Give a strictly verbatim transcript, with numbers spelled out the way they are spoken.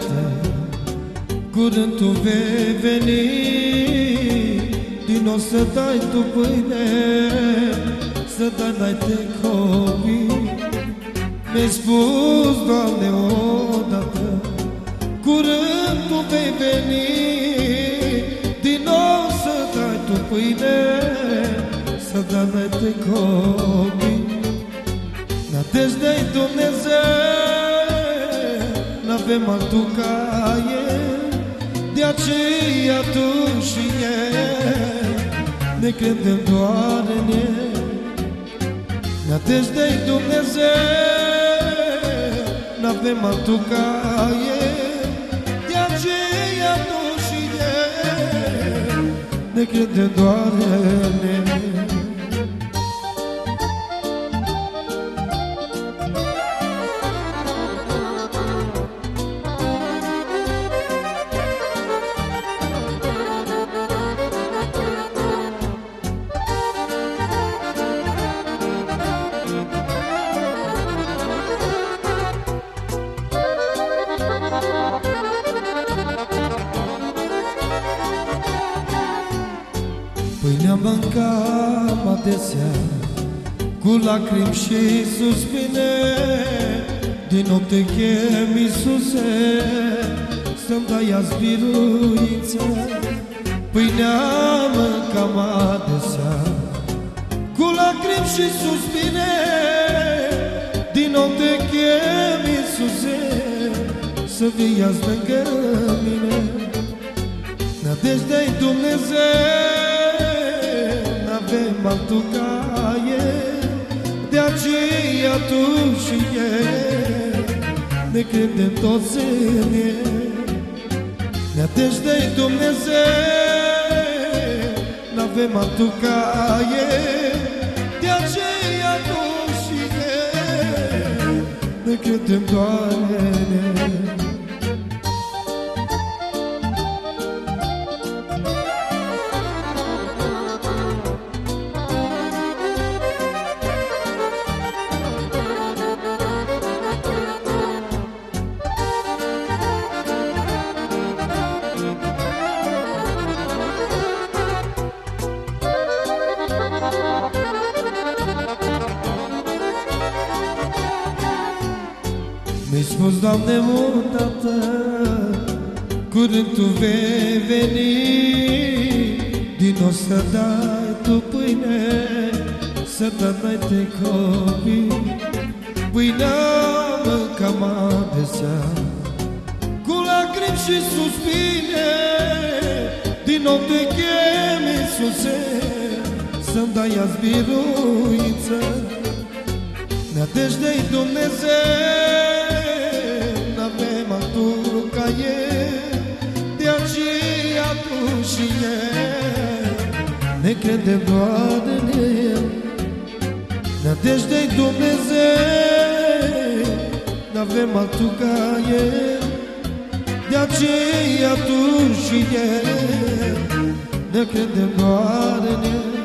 tată, curând tu vei veni, din nou să dai tu pâine, să dai înainte copii. Mi-ai spus, Doamne, odată, curând tu vei veni, din nou să dai tu pâine, să dai înainte copii. Nădejdea-i Dumnezeu, n-avem altul ca El, de aceea tu și El ne credem doar în El. Nădejdea-i Dumnezeu, n-avem altul ca El, de aceea tu și El ne credem doar în El. Pâinea mâncam adesea, cu lacrimi și suspine, din nou te chem, Iisuse, să-mi dai azi biruință. Pâinea mâncam adesea, cu lacrimi și suspine, din nou te chem, Iisuse, să vii azi lângă mine. Nădejdea-i Dumnezeu, n-avem altul ca El, de aceea tu și El ne credem toți în El. Nădejdea-i Dumnezeu, n-avem altul ca El, de aceea tu și El ne credem doar în El. Mi-ai spus, Doamne, odată, curând tu vei veni, din nou să dai tu pâine, să dai înainte copii. Pâinea mâncam adesea, cu lacrimi și suspine, din nou te chem, Iisuse, să-mi dai azi biruință. Nădejdea-i Dumnezeu, n-avem altul ca El, de aceea tu și El ne credem doar în El. Nădejdea-i Dumnezeu, n-avem altul ca El, de aceea tu și El ne credem doar în El.